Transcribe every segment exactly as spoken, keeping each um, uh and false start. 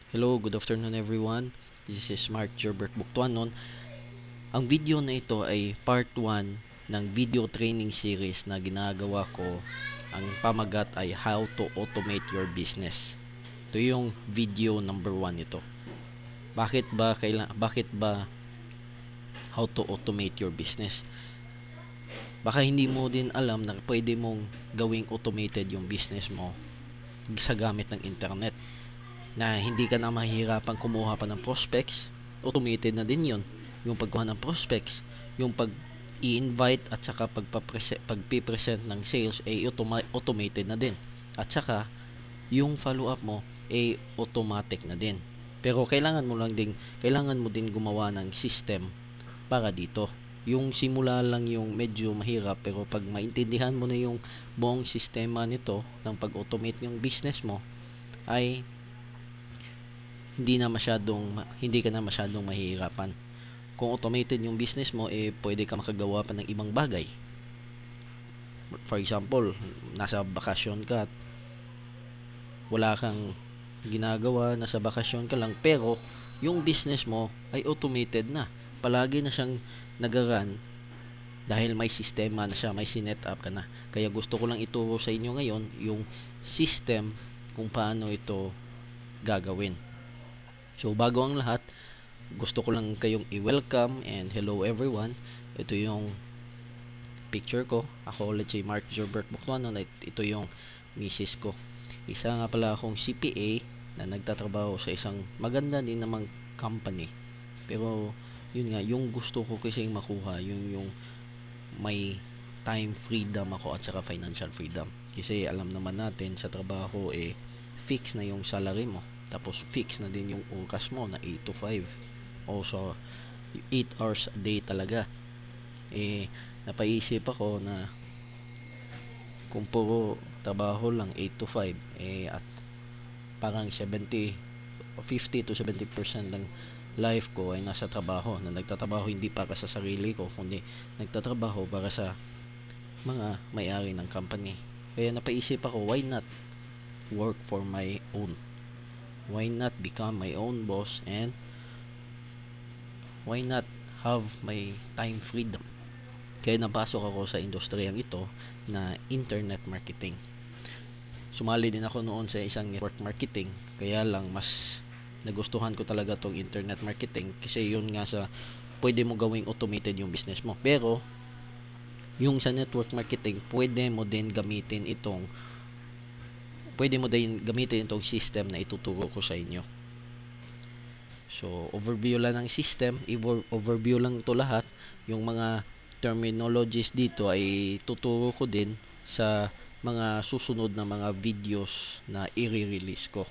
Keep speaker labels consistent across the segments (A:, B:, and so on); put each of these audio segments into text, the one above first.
A: Hello, good afternoon everyone. This is Mark Gerbert Buktuanon. Ang video na ito ay part one ng video training series na ginagawa ko. Ang pamagat ay How to Automate Your Business. Ito yung video number one ito. Bakit ba kaila bakit ba how to automate your business? Baka hindi mo din alam na pwede mong gawing automated yung business mo sa gamit ng internet, na hindi ka na mahihirapan kumuha pa ng prospects. Automated na din yun, yung pagkuha ng prospects, yung pag i-invite at saka pagpipresent ng sales ay automa- automated na din, at saka yung follow up mo ay automatic na din. Pero kailangan mo lang din kailangan mo din gumawa ng system para dito. Yung simula lang yung medyo mahirap, pero pag maintindihan mo na yung buong sistema nito ng pag-automate yung business mo, ay hindi na masyadong hindi ka na masyadong mahihirapan. Kung automated yung business mo, eh pwede ka makagawa pa ng ibang bagay. For example, nasa bakasyon ka at wala kang ginagawa, nasa bakasyon ka lang, pero yung business mo ay automated na. Palagi na siyang nag-run dahil may sistema na siya, may sinet up ka na. Kaya gusto ko lang ituro sa inyo ngayon yung system kung paano ito gagawin. So bago ang lahat, gusto ko lang kayong i-welcome and hello everyone. Ito yung picture ko. Ako ulit si Mark Gerbert Buktuanon at ito yung misis ko. Isa nga pala akong C P A na nagtatrabaho sa isang maganda din namang company. Pero yun nga, yung gusto ko kasi makuha, yung yung may time freedom ako at saka financial freedom. Kasi alam naman natin sa trabaho eh fix na yung salary mo. Tapos fix na din yung oras mo na eight to five. O so eight hours a day talaga. Eh napaisip ako na kung puro trabaho lang eight to five, eh at parang seventy fifty to seventy percent ng life ko ay nasa trabaho, na nagtatrabaho hindi para sa sarili ko kundi nagtatrabaho para sa mga may-ari ng company. Kaya napaisip ako, why not work for my own? Why not become my own boss, and why not have my time freedom? Kaya napasok ako sa industriyang ito na internet marketing. Sumali din ako noon sa isang network marketing, kaya lang mas nagustuhan ko talaga tong internet marketing kasi yun nga sa pwede mo gawing automated yung business mo. Pero yung sa network marketing, pwede mo din gamitin itong pwede mo din gamitin itong system na ituturo ko sa inyo. So overview lang ng system, overview lang to lahat. Yung mga terminologies dito ay tuturo ko din sa mga susunod na mga videos na i-release ko.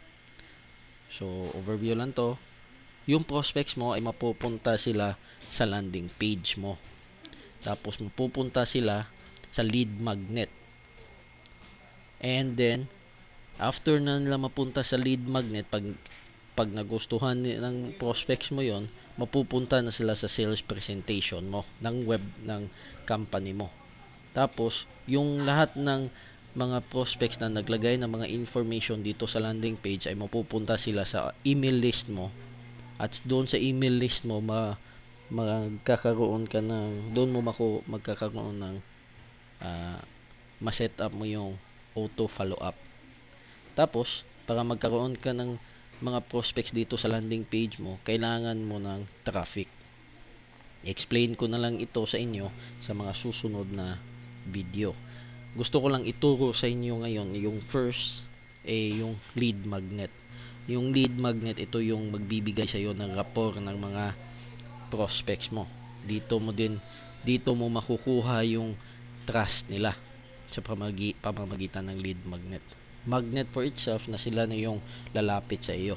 A: So overview lang to. Yung prospects mo ay mapupunta sila sa landing page mo. Tapos mapupunta sila sa lead magnet. And then after na nila mapunta sa lead magnet, pag pag nagustuhan ng prospects mo yon, mapupunta na sila sa sales presentation mo ng web ng company mo. Tapos yung lahat ng mga prospects na naglagay ng mga information dito sa landing page ay mapupunta sila sa email list mo, at doon sa email list mo ma magkakaroon ka ng doon mo mako magkakaroon ng uh, ma-set up mo yung auto follow up. Tapos para magkaroon ka ng mga prospects dito sa landing page mo, kailangan mo ng traffic. Explain ko na lang ito sa inyo sa mga susunod na video. Gusto ko lang ituro sa inyo ngayon yung first, eh yung lead magnet. Yung lead magnet, ito yung magbibigay sa iyo ng rapport ng mga prospects mo. Dito mo din dito mo makukuha yung trust nila sa pamagi, pamamagitan ng lead magnet. Magnet for itself na sila na yung lalapit sa iyo.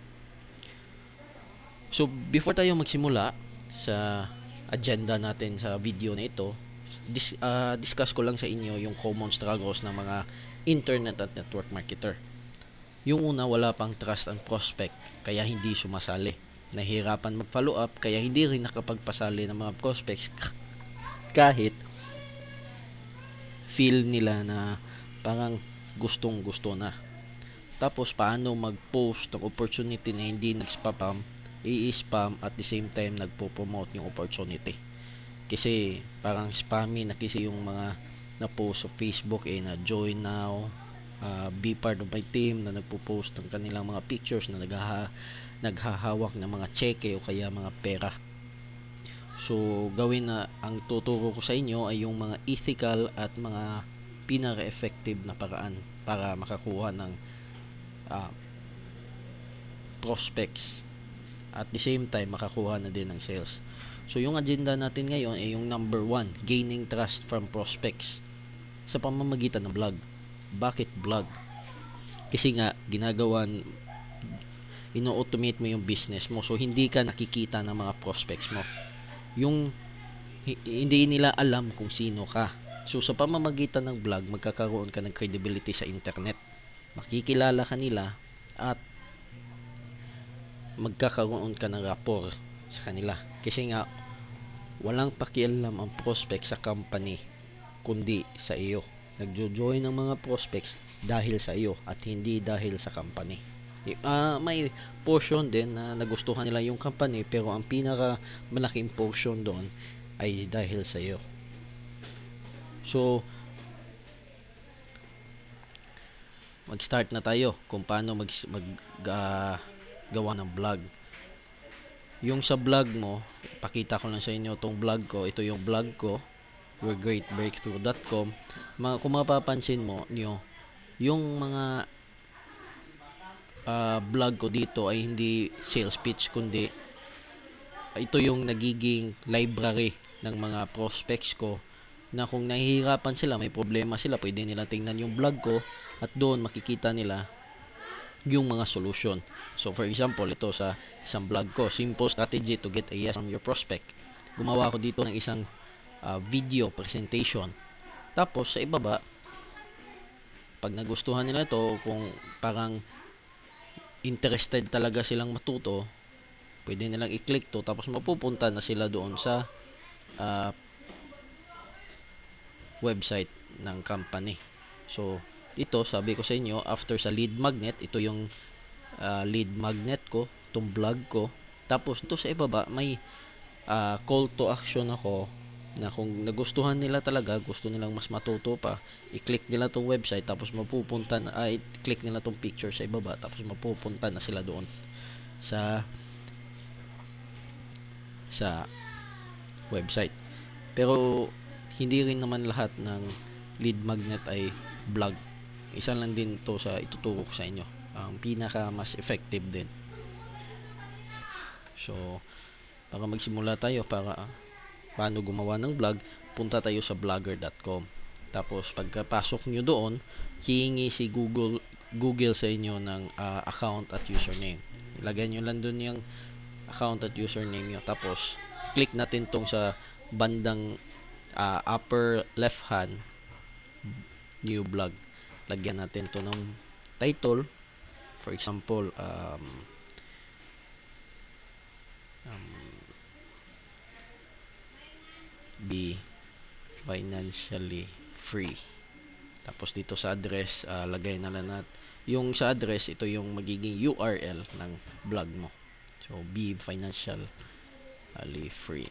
A: So before tayo magsimula sa agenda natin sa video na ito, dis, uh, discuss ko lang sa inyo yung common struggles ng mga internet at network marketer. Yung una, wala pang trust ang prospect, kaya hindi sumasali. Nahihirapan mag-follow up, kaya hindi rin nakapagpasali ng mga prospects kahit feel nila na parang gustong gusto na. Tapos paano mag-post ng opportunity na hindi nag-spam, i-spam at the same time nagpo-promote yung opportunity. Kasi parang spammy na kasi yung mga na-post sa Facebook eh, na join now, uh, be part of my team, na nagpo-post ng kanilang mga pictures na naghaha, naghahawak ng mga cheque o kaya mga pera. So gawin na, ang tuturo ko sa inyo ay yung mga ethical at mga pinaka-effective na paraan para makakuha ng uh, prospects at the same time makakuha na din ng sales. So yung agenda natin ngayon ay yung number one, gaining trust from prospects sa pamamagitan ng vlog. Bakit vlog? Kasi nga ginagawan, ino-automate mo yung business mo, so hindi ka nakikita ng mga prospects mo. Yung hindi nila alam kung sino ka. So sa pamamagitan ng vlog, magkakaroon ka ng credibility sa internet. Makikilala ka nila at magkakaroon ka ng rapport sa kanila. Kasi nga walang pakialam ang prospect sa company kundi sa iyo. Nagjo-join ng mga prospects dahil sa iyo at hindi dahil sa company. Uh, may portion din na nagustuhan nila yung company, pero ang pinaka malaking portion doon ay dahil sa iyo. So mag-start na tayo kung paano mag, mag uh, gawa ng vlog. Yung sa vlog mo, pakita ko lang sa inyo tong vlog ko. Ito yung vlog ko, we're great breakthrough dot com. Mga, kung mapapansin mo nyo, yung mga uh, vlog ko dito ay hindi sales pitch, kundi ito yung nagiging library ng mga prospects ko, na kung nahihirapan sila, may problema sila, pwede nila tingnan yung vlog ko at doon makikita nila yung mga solution. So for example, ito sa isang vlog ko, simple strategy to get a yes from your prospect. Gumawa ko dito ng isang uh, video presentation. Tapos sa ibaba, pag nagustuhan nila ito, kung parang interested talaga silang matuto, pwede nilang i-click to, tapos mapupunta na sila doon sa uh, website ng company. So ito, sabi ko sa inyo, after sa lead magnet, ito yung uh, lead magnet ko, itong vlog ko. Tapos ito sa ibaba, may uh, call to action ako, na kung nagustuhan nila talaga, gusto nilang mas matuto pa, i-click nila tong website, tapos mapupunta na, ay, click nila tong picture sa ibaba, tapos mapupunta na sila doon sa sa website. Pero hindi rin naman lahat ng lead magnet ay vlog. Isa lang din to sa ituturo ko sa inyo, ang pinaka mas effective din. So para magsimula tayo, para paano gumawa ng vlog, punta tayo sa vlogger dot com. Tapos pagkapasok nyo doon, hihingi si Google Google sa inyo ng uh, account at username. Ilagay nyo lang doon yung account at username nyo. Tapos click natin tong sa bandang uh, upper left hand, new vlog. Lagyan natin to ng title, for example um, um, be financially free. Tapos dito sa address, uh, lagay na lang natin yung sa address, ito yung magiging U R L ng vlog mo. So be financially free.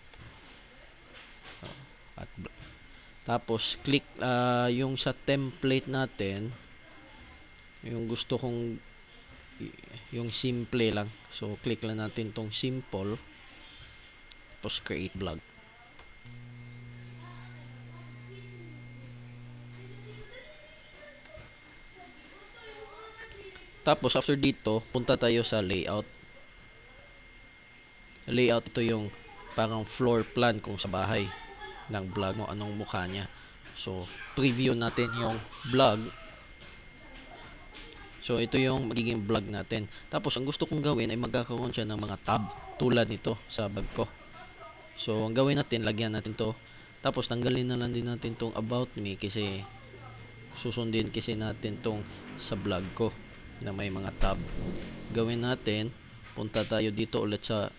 A: So, at tapos click uh, yung sa template natin, yung gusto kong yung simple lang, so click lang natin tong simple, tapos create vlog. Tapos after dito, punta tayo sa layout. Layout, ito yung parang floor plan kung sa bahay ng vlog mo, anong mukha niya. So preview natin yung vlog. So ito yung magiging vlog natin. Tapos ang gusto kong gawin ay magkakaroon siya ng mga tab tulad nito sa vlog ko. So ang gawin natin, lagyan natin to. Tapos tanggalin na lang din natin tong about me, kasi susundin kasi natin tong sa vlog ko na may mga tab. Gawin natin, punta tayo dito ulit sa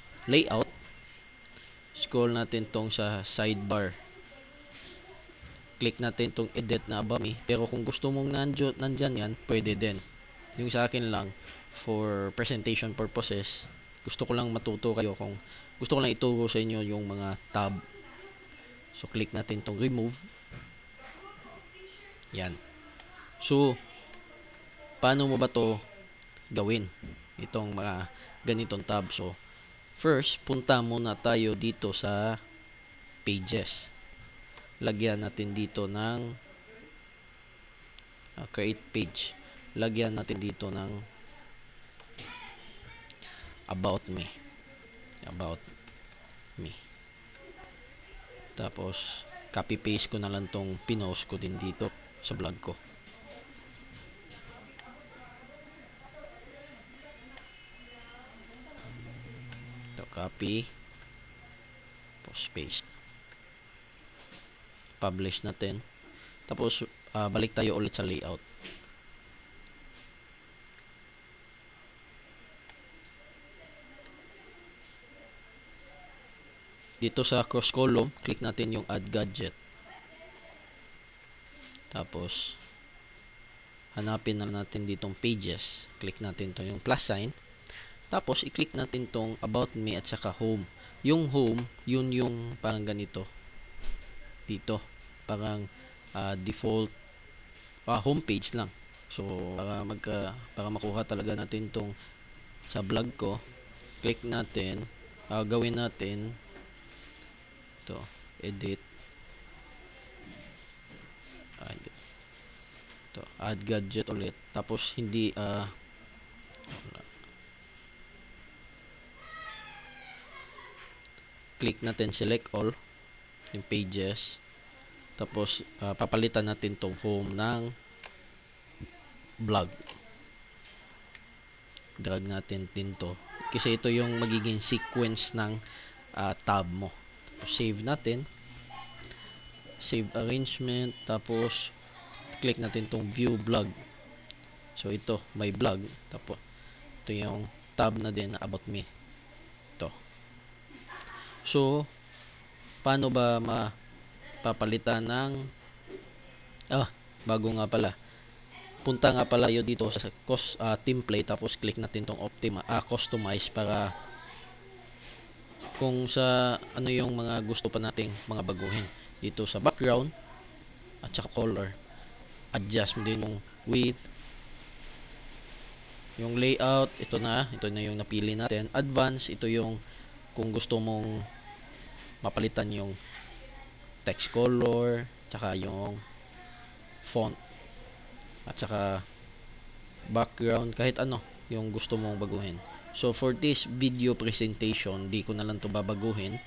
A: layout. Scroll natin tong sa sidebar. click natin itong edit na about me. Pero kung gusto mong nandiyo, nandyan yan, pwede din. Yung sa akin lang, for presentation purposes, gusto ko lang matuto kayo kung gusto ko lang ituro sa inyo yung mga tab. So, click natin itong remove. Yan. So, paano mo ba to gawin? Itong mga ganitong tab. So, first, punta muna tayo dito sa pages. Lagyan natin dito ng uh, create page. Lagyan natin dito ng about me. About me. Tapos, copy paste ko na lang tong pinost ko din dito sa vlog ko. So, copy. Tapos, paste. Publish natin. Tapos, uh, balik tayo ulit sa layout. Dito sa cross column, click natin yung add gadget. Tapos, hanapin na natin ditong pages. Click natin to yung plus sign. Tapos, i-click natin tong about me at saka home. Yung home, yun yung parang ganito. Dito. Parang uh, default uh, homepage lang. So, para, magka, para makuha talaga natin tong sa vlog ko, click natin, uh, gawin natin to edit add, to add gadget ulit, tapos hindi uh, click natin select all yung pages, tapos uh, papalitan natin tong home ng vlog, drag natin din to kasi ito yung magiging sequence ng uh, tab mo. Save natin, save arrangement, tapos click natin tong view blog. So ito may blog, tapos ito yung tab na din about me ito. So paano ba mapapalitan ng ah bago nga pala, punta nga pala yun dito sa cost, uh, template, tapos click natin tong optima, ah, customize para kung sa ano yung mga gusto pa nating mga baguhin. Dito sa background at saka color, adjust din yung width, yung layout, ito na ito na yung napili natin. Advanced, ito yung kung gusto mong mapalitan yung text color, tsaka yung font, at saka background, kahit ano yung gusto mong baguhin. So for this video presentation, di ko na lang to babaguhin.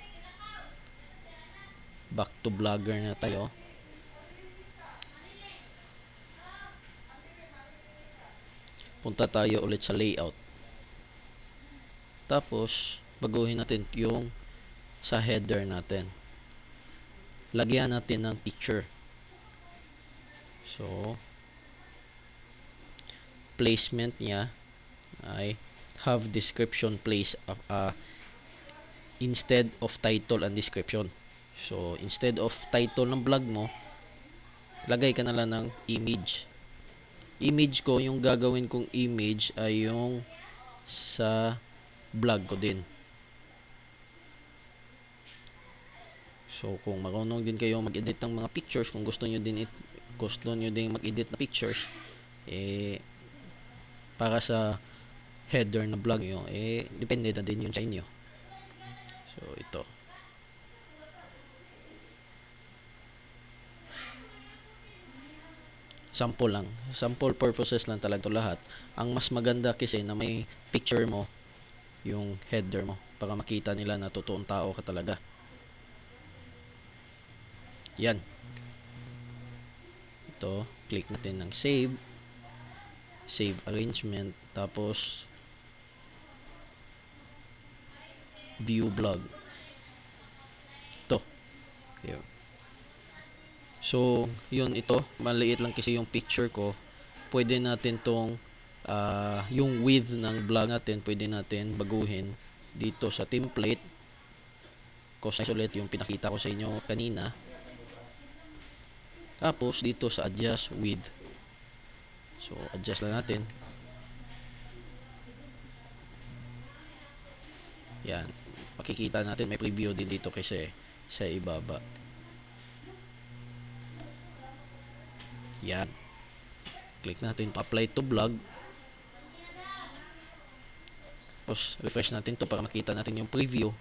A: Back to Blogger na tayo. Punta tayo ulit sa layout. Tapos baguhin natin yung sa header natin. Lagyan natin ng picture. So placement niya ay have description place uh, uh, instead of title and description. So instead of title ng vlog mo, lagay ka na lang ng image. Image ko, yung gagawin kong image ay yung sa vlog ko din. So kung marunong din kayo mag-edit ng mga pictures, kung gusto niyo din it, gusto niyo din mag-edit na pictures, eh para sa header na vlog nyo, eh depende na din yun sa inyo. So ito, sample lang, sample purposes lang talaga ito lahat. Ang mas maganda kasi na may picture mo yung header mo para makita nila na totoong tao ka talaga. Yan, ito, click natin ng save, save arrangement, tapos view blog. Ito. Yun. So, yun, ito. Maliit lang kasi yung picture ko. Pwede natin tong uh, yung width ng blog natin, pwede natin baguhin dito sa template. Customize ulit yung pinakita ko sa inyo kanina. Tapos dito sa adjust width, so adjust lang natin. Yan, makikita natin may preview din dito kasi sa ibaba. Yan, click natin apply to vlog. Tapos refresh natin to para makita natin yung preview.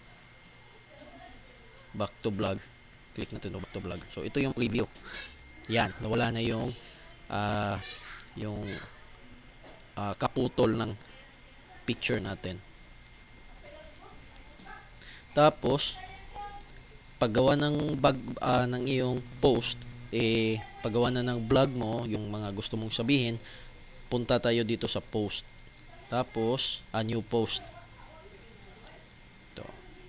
A: Back to vlog, click natin to back to vlog. So ito yung preview. Yan, nawala na yung uh, yung uh, kaputol ng picture natin. Tapos paggawa ng bag uh, ng iyong post, eh paggawa na ng vlog mo, yung mga gusto mong sabihin, punta tayo dito sa post. Tapos a new post. Ito.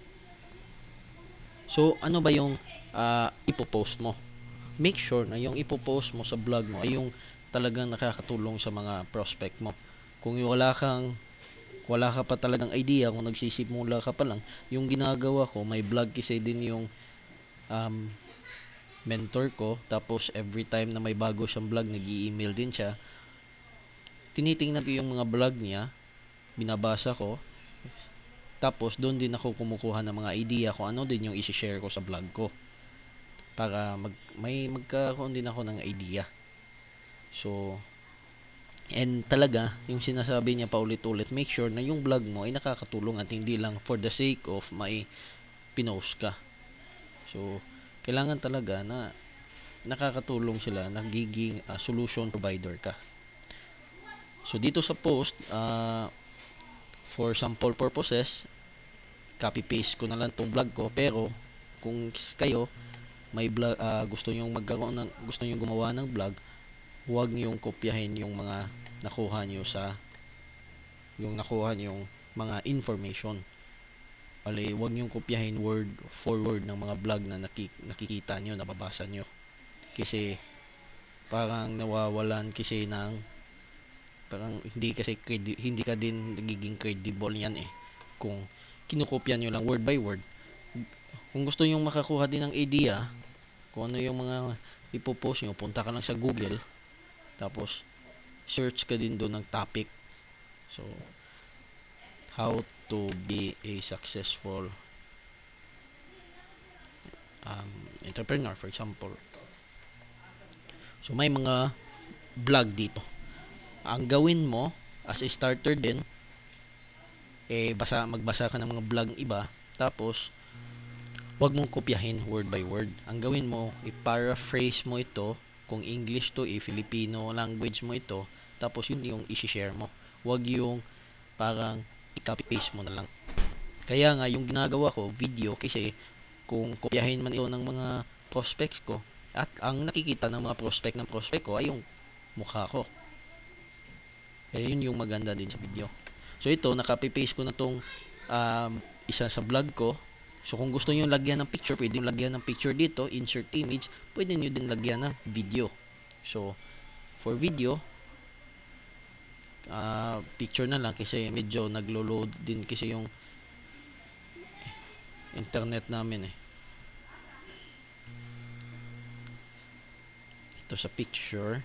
A: So ano ba yung uh, ipo-post mo? Make sure na yung ipo-post mo sa vlog mo ay yung talagang nakakatulong sa mga prospect mo. Kung wala kang wala ka pa talagang idea, kung nagsisimula ka pa lang, yung ginagawa ko, may vlog kasi din yung um, mentor ko, tapos every time na may bago siyang vlog, nag-i-email din siya. Tinitingnan ko yung mga vlog niya, binabasa ko, tapos doon din ako kumukuha ng mga idea kung ano din yung isi-share ko sa vlog ko. Para mag, may magkaroon din ako ng idea. So, and talaga, yung sinasabi niya paulit-ulit, make sure na yung vlog mo ay nakakatulong at hindi lang for the sake of may pinost ka. So, kailangan talaga na nakakatulong sila, nagiging uh, solution provider ka. So, dito sa post, uh, for sample purposes, copy-paste ko na lang tong vlog ko. Pero, kung kayo, may vlog, uh, gusto nyong magkaroon ng, gusto nyong gumawa ng vlog, huwag nyong kopyahin yung mga nakuha nyo sa yung nakuha yung mga information. Bali, huwag nyong kopyahin word for word ng mga vlog na nakik nakikita nyo, nababasa nyo. Kasi parang nawawalan kasi ng parang hindi kasi hindi ka din nagiging credible yan eh. Kung kinukopya nyo lang word by word. Kung gusto nyong makakuha din ng idea, kung ano yung mga ipopost nyo, punta ka lang sa Google. Tapos, search ka din doon ng topic. So, how to be a successful um, entrepreneur, for example. So, may mga vlog dito. Ang gawin mo, as a starter din, eh, basa, magbasa ka ng mga vlog iba. Tapos, huwag mong kopyahin word by word. Ang gawin mo, i-paraphrase mo ito. Kung English to, i-Filipino language mo ito. Tapos yun yung isi-share mo. Huwag yung parang i-copy-paste mo na lang. Kaya nga, yung ginagawa ko, video, kasi kung kopyahin man ito ng mga prospects ko, at ang nakikita ng mga prospect ng prospect ko ay yung mukha ko. Eh, yun yung maganda din sa video. So ito, naka-paste ko na tong um, isa sa vlog ko. So kung gusto niyo lagyan ng picture, pwede niyo lagyan ng picture dito, insert image, pwede niyo din lagyan ng video. So for video, uh, picture na lang kasi medyo naglo-load din kasi yung internet namin eh. Ito sa picture,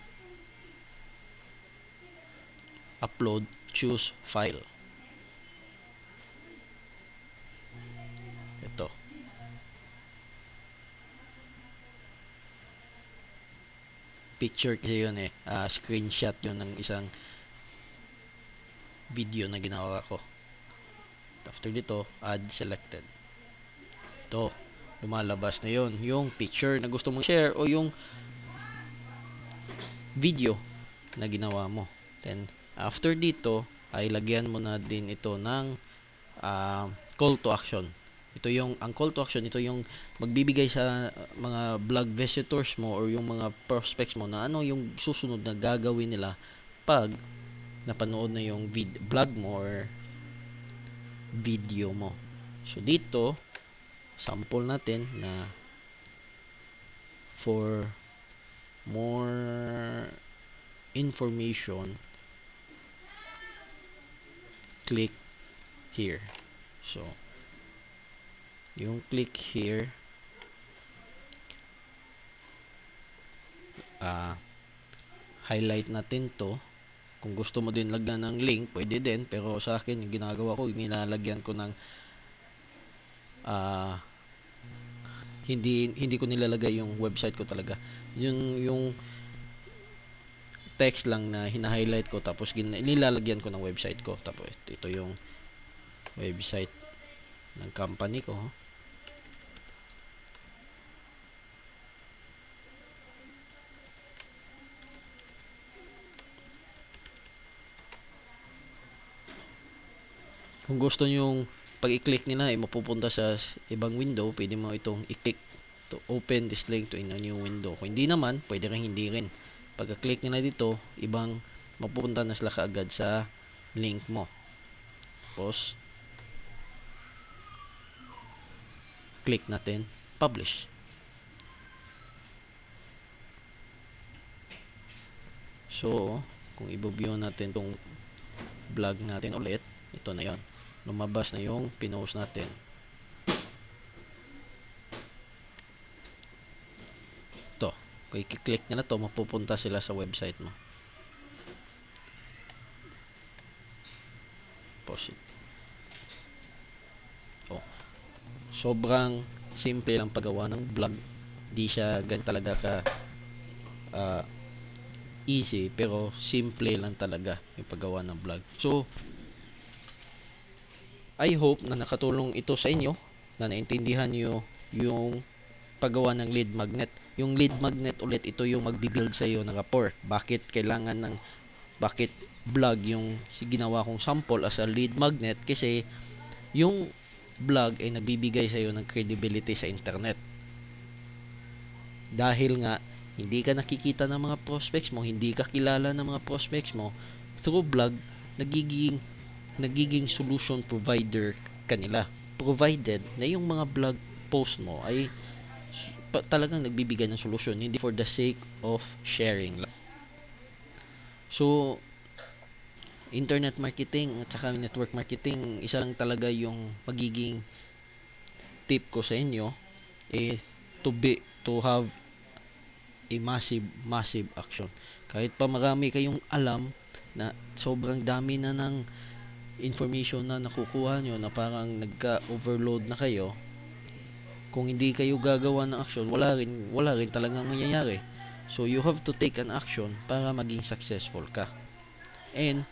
A: upload, choose file. Ito. Picture kasi yun eh. Uh, screenshot yun ng isang video na ginawa ko. After dito, add selected. Ito. Lumalabas na yun. Yung picture na gusto mong share o yung video na ginawa mo. Then, after dito, ay lagyan mo na din ito ng uh, call to action. Ito yung, ang call to action, ito yung magbibigay sa mga vlog visitors mo or yung mga prospects mo na ano yung susunod na gagawin nila pag napanood na yung vid vlog mo or video mo. So, dito, sample natin na for more information, click here. So, yung click here, uh, highlight natin to. Kung gusto mo din lagyan ng link, pwede din, pero sa akin yung ginagawa ko, nilalagyan ko ng uh, hindi hindi ko nilalagay yung website ko talaga. Yun yung text lang na hina-highlight ko, tapos nilalagyan ko ng website ko. Tapos ito yung website ng company ko. Kung gusto nyo pag i-click nila ay mapupunta sa ibang window, pwede mo itong i-click to open this link to in a new window. Kung hindi naman, pwede rin hindi rin. Pag i-click nila dito, ibang mapupunta na sila kaagad sa link mo. Tapos click natin publish. So kung i-view natin tong vlog natin ulit, ito na yon, lumabas na yung pinost natin. Ito, kung i-click nila to, mapupunta sila sa website mo. Pause. Oh, sobrang simple lang paggawa ng vlog. Di siya gan talaga ka uh, easy, pero simple lang talaga yung paggawa ng vlog. So I hope na nakatulong ito sa inyo, na naintindihan nyo yung paggawa ng lead magnet. Yung lead magnet ulit, ito yung magbibuild sa iyo ng rapport. Bakit kailangan ng, bakit vlog yung ginawa kong sample as a lead magnet? Kasi yung vlog ay nagbibigay sa iyo ng credibility sa internet. Dahil nga, hindi ka nakikita ng mga prospects mo, hindi ka kilala ng mga prospects mo, through vlog, nagiging nagiging solution provider kanila, provided na yung mga blog post mo ay pa, talagang nagbibigay ng solusyon, hindi for the sake of sharing lang. So internet marketing at saka network marketing, isa lang talaga yung magiging tip ko sa inyo, eh to be to have a massive massive action. Kahit pa marami kayong alam, na sobrang dami na ng information na nakukuha nyo, na parang nagka-overload na kayo, kung hindi kayo gagawa ng action, wala rin, wala rin talagang mangyayari. So you have to take an action para maging successful ka. And,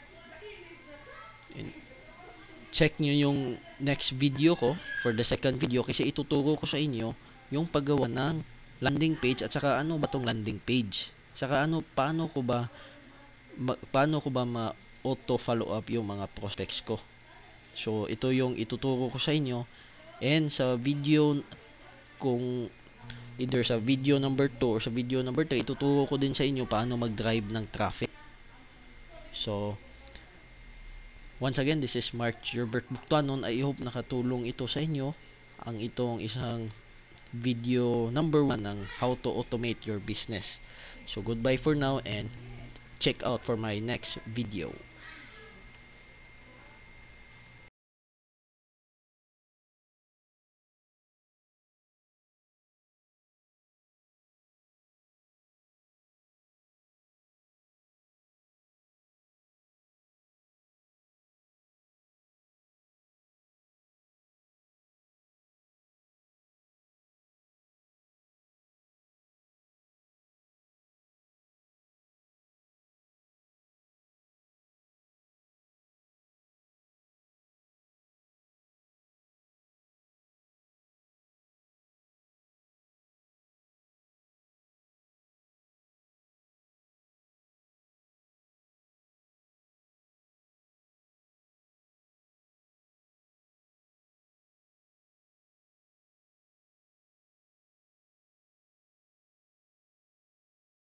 A: and check nyo yung next video ko, for the second video, kasi ituturo ko sa inyo yung paggawa ng landing page, at saka ano ba tong landing page, saka ano, paano ko ba ma, paano ko ba ma auto follow up yung mga prospects ko. So ito yung ituturo ko sa inyo, and sa video, kung either sa video number two or sa video number three, ituturo ko din sa inyo paano mag-drive ng traffic. So once again, this is Mark Gerbert Buktuanon. I hope nakatulong ito sa inyo, ang itong isang video number one ng how to automate your business. So goodbye for now, and check out for my next video.